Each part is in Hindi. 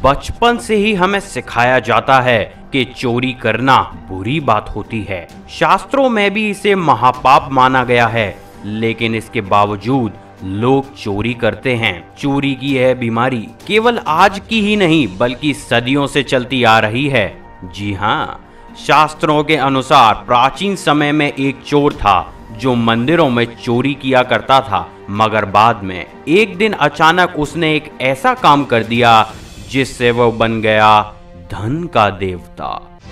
बचपन से ही हमें सिखाया जाता है कि चोरी करना बुरी बात होती है। शास्त्रों में भी इसे महापाप माना गया है, लेकिन इसके बावजूद लोग चोरी करते हैं। चोरी की यह बीमारी केवल आज की ही नहीं बल्कि सदियों से चलती आ रही है। जी हाँ, शास्त्रों के अनुसार प्राचीन समय में एक चोर था जो मंदिरों में चोरी किया करता था, मगर बाद में एक दिन अचानक उसने एक ऐसा काम कर दिया जिससे वह बन गया धन का देवता।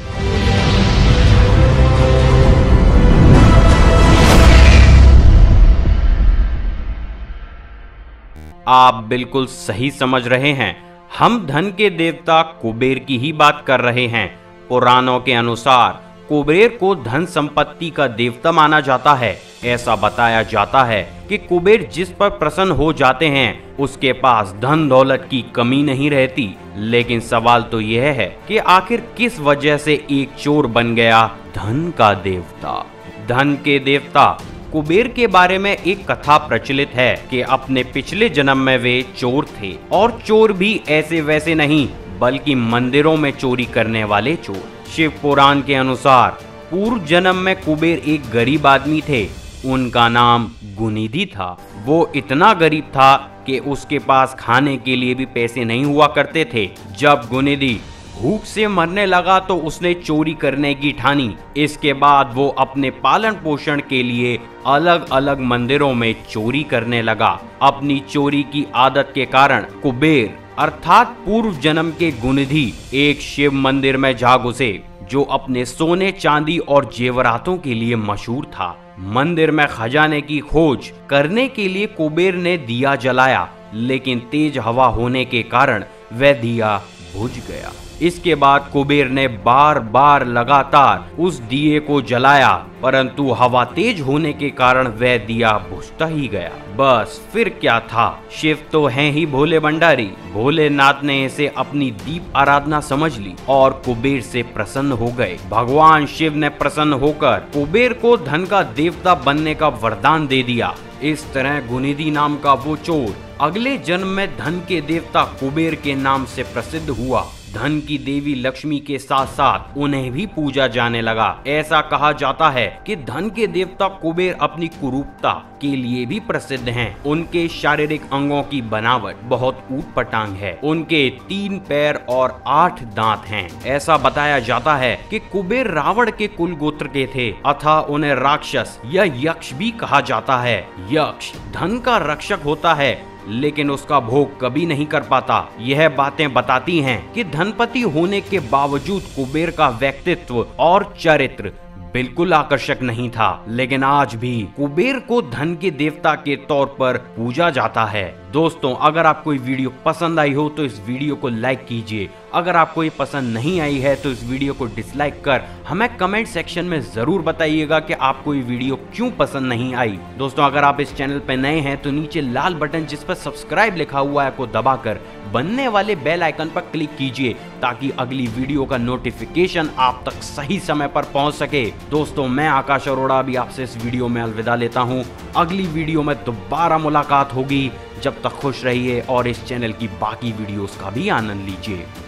आप बिल्कुल सही समझ रहे हैं, हम धन के देवता कुबेर की ही बात कर रहे हैं। पुराणों के अनुसार कुबेर को धन संपत्ति का देवता माना जाता है। ऐसा बताया जाता है कि कुबेर जिस पर प्रसन्न हो जाते हैं उसके पास धन दौलत की कमी नहीं रहती। लेकिन सवाल तो यह है कि आखिर किस वजह से एक चोर बन गया धन का देवता। धन के देवता कुबेर के बारे में एक कथा प्रचलित है कि अपने पिछले जन्म में वे चोर थे, और चोर भी ऐसे वैसे नहीं बल्कि मंदिरों में चोरी करने वाले चोर। शिव पुराण के अनुसार पूर्व जन्म में कुबेर एक गरीब आदमी थे। उनका नाम गुनिधि था। वो इतना गरीब था कि उसके पास खाने के लिए भी पैसे नहीं हुआ करते थे। जब गुनिधि भूख से मरने लगा तो उसने चोरी करने की ठानी। इसके बाद वो अपने पालन पोषण के लिए अलग अलग मंदिरों में चोरी करने लगा। अपनी चोरी की आदत के कारण कुबेर अर्थात पूर्व जन्म के गुनिधि एक शिव मंदिर में जा घुसे जो अपने सोने चांदी और जेवरातों के लिए मशहूर था। मंदिर में खजाने की खोज करने के लिए कुबेर ने दिया जलाया, लेकिन तेज हवा होने के कारण वह दिया बुझ गया। इसके बाद कुबेर ने बार बार लगातार उस दिए को जलाया, परंतु हवा तेज होने के कारण वह दिया बुझता ही गया। बस फिर क्या था, शिव तो हैं ही भोले भंडारी। भोलेनाथ ने इसे अपनी दीप आराधना समझ ली और कुबेर से प्रसन्न हो गए। भगवान शिव ने प्रसन्न होकर कुबेर को धन का देवता बनने का वरदान दे दिया। इस तरह गुनिधि नाम का वो चोर अगले जन्म में धन के देवता कुबेर के नाम से प्रसिद्ध हुआ। धन की देवी लक्ष्मी के साथ साथ उन्हें भी पूजा जाने लगा। ऐसा कहा जाता है कि धन के देवता कुबेर अपनी कुरूपता के लिए भी प्रसिद्ध हैं। उनके शारीरिक अंगों की बनावट बहुत ऊटपटांग है। उनके 3 पैर और 8 दांत हैं। ऐसा बताया जाता है कि कुबेर रावण के कुल गोत्र के थे, अतः उन्हें राक्षस या यक्ष भी कहा जाता है। यक्ष धन का रक्षक होता है, लेकिन उसका भोग कभी नहीं कर पाता। यह बातें बताती हैं कि धनपति होने के बावजूद कुबेर का व्यक्तित्व और चरित्र बिल्कुल आकर्षक नहीं था। लेकिन आज भी कुबेर को धन के देवता के तौर पर पूजा जाता है। दोस्तों, अगर आपको ये वीडियो पसंद आई हो तो इस वीडियो को लाइक कीजिए। अगर आपको ये पसंद नहीं आई है तो इस वीडियो को डिसलाइक कर हमें कमेंट सेक्शन में जरूर बताइएगा कि आपको ये वीडियो क्यों पसंद नहीं आई। दोस्तों, अगर आप इस चैनल पर नए हैं तो नीचे लाल बटन जिस पर सब्सक्राइब लिखा हुआ है को दबाकर बनने वाले बेल आइकन पर क्लिक कीजिए ताकि अगली वीडियो का नोटिफिकेशन आप तक सही समय पर पहुंच सके। दोस्तों, मैं आकाश अरोड़ा भी आपसे इस वीडियो में अलविदा लेता हूं। अगली वीडियो में दोबारा मुलाकात होगी। जब तक खुश रहिए और इस चैनल की बाकी वीडियोस का भी आनंद लीजिए।